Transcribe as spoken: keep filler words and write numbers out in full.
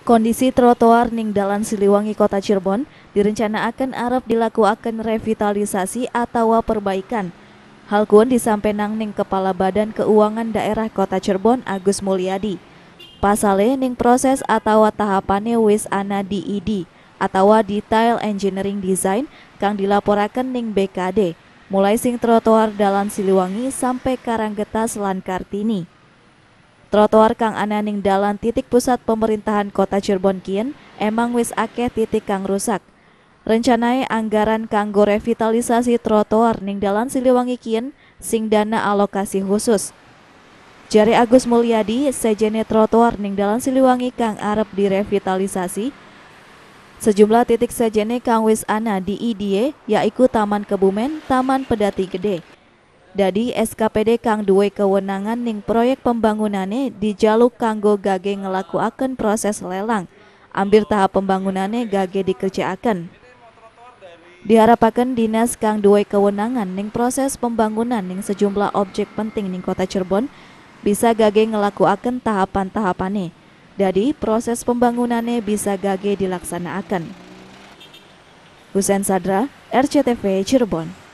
Kondisi trotoar ning Dalan Siliwangi Kota Cirebon direncanaakan arep dilakukan revitalisasi atau perbaikan. Hal kun disampaikan ning Kepala Badan Keuangan Daerah Kota Cirebon Agus Mulyadi. Pasale ning proses atau tahapane wis ana di I D atau Detail Engineering Design kang dilaporakan ning B K D mulai sing trotoar Dalan Siliwangi sampai Karanggetas lan Kartini. Trotoar kang ana ning dalan titik pusat pemerintahan Kota Cirebon kien emang wis akeh titik kang rusak. Rencanai anggaran kanggo revitalisasi trotoar ning Dalan Siliwangi kien sing dana alokasi khusus. Jari Agus Mulyadi, sejene trotoar ning Dalan Siliwangi kang arep direvitalisasi. Sejumlah titik sejene kang wis ana di I D Y yaiku Taman Kebumen, Taman Pedati Gede. Dadi S K P D kang duwe kewenangan ning proyek pembangunane dijaluk kanggo gage ngelakuaken proses lelang. Ambir tahap pembangunane gage dikerjaaken. Diharapkan dinas kang duwe kewenangan ning proses pembangunan ning sejumlah objek penting ning Kota Cirebon bisa gage ngelakuaken tahapan-tahapane. Dadi proses pembangunane bisa gage dilaksanaaken. Husein Sadra, R C T V Cirebon.